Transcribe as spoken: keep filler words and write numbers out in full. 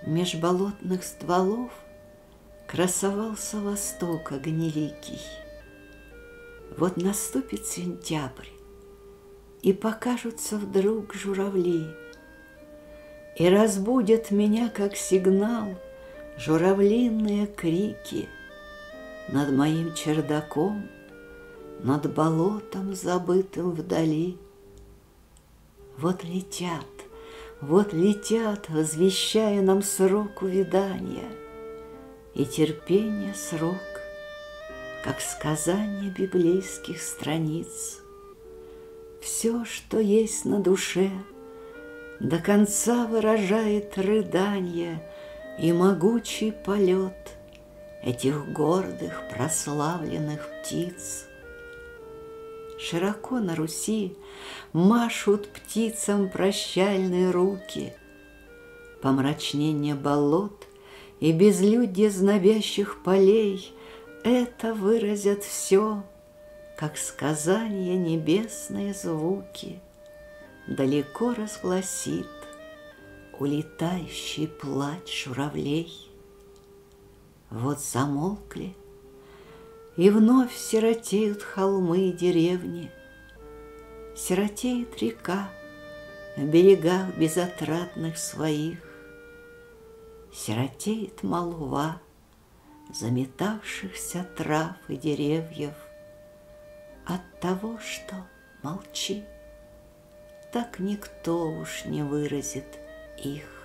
Меж болотных стволов красовался восток огнеликий. Вот наступит сентябрь, и покажутся вдруг журавли, и разбудят меня, как сигнал, журавлиные крики над моим чердаком, над болотом, забытым вдали. Вот летят, вот летят, возвещая нам срок увядания, и терпение срок, как сказание библейских страниц. Все, что есть на душе, до конца выражает рыдание и могучий полет этих гордых прославленных птиц. Широко на Руси машут птицам прощальные руки. Помрачнение болот и безлюдье знобящих полей это выразят все, как сказания небесные звуки далеко разгласит улетающий плач журавлей. Вот замолкли, и вновь сиротеют холмы и деревни, сиротеет река в берегах безотрадных своих, сиротеет молва заметавшихся трав и деревьев от того, что молчи, так никто уж не выразит их.